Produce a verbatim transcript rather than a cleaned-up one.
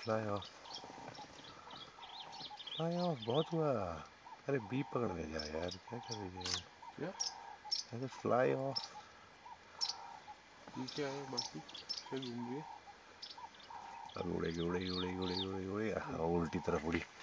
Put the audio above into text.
Fly of, fly of बहुत हुआ। अरे बी पकड़ने जा यार, क्या कर रही है? क्या? अरे फ्लाई ऑफ। ये क्या है? बाकी क्या घूम रही है? अब उड़ेगी उड़ेगी उड़ेगी उड़ेगी उड़ेगी उड़ेगी, हाँ उल्टी तरफ उड़ी।